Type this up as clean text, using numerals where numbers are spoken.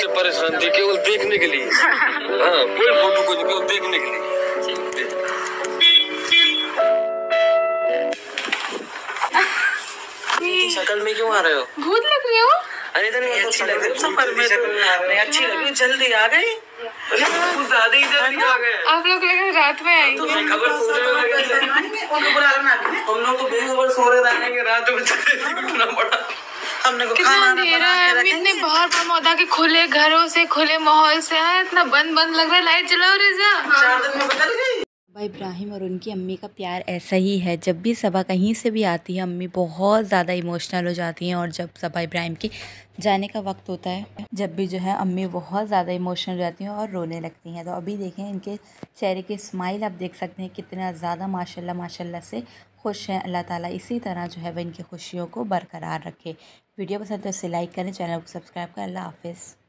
से परेशान थी केवल देखने के लिए। हाँ, कोई फोटो को नहीं, केवल देखने के लिए। शक्ल में क्यों आ रहे हो? भूत लग रही हो? अरे नहीं अच्छी लग रही सफर में नहीं अच्छी लग रही, जल्दी आ गई। कुछ ज्यादा ही जल्दी आ गए। आप लोग लगे रात में आएंगे। खबर सो रहे हम लोग तो बेखबर सो रहे रहेंगे, रात में उठना पड़ा। हमने को कितना अंधेरा है, हम इतने बाहर मौदा के खुले घरों से खुले माहौल से आए, इतना बंद बंद लग रहा है। लाइट जलाओ रिजा। 4 दिन में बदल गई। भाई इब्राहिम और उनकी अम्मी का प्यार ऐसा ही है। जब भी सबा कहीं से भी आती है अम्मी बहुत ज़्यादा इमोशनल हो जाती हैं, और जब सबा इब्राहिम की जाने का वक्त होता है जब भी जो है अम्मी बहुत ज़्यादा इमोशनल हो जाती हैं और रोने लगती हैं। तो अभी देखें इनके चेहरे की स्माइल आप देख सकते हैं कितना ज़्यादा माशाल्लाह माशाल्लाह से खुश हैं। अल्लाह ताला इसी तरह जो है वह इनकी खुशियों को बरकरार रखे। वीडियो पसंद है तो इसे लाइक करें, चैनल को सब्सक्राइब करें। अल्लाह हाफिज़।